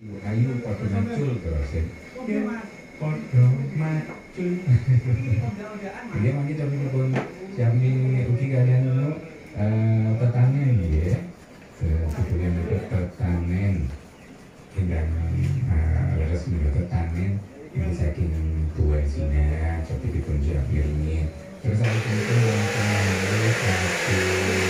Ayu padha macul terus ya. Padha macul. Ini mangke coba sami ugi kalian tetanen ya. Sebetulnya tetanen dengan resmi tetanen ini saking buah Cina coba dipun ini terus ada itu yang satu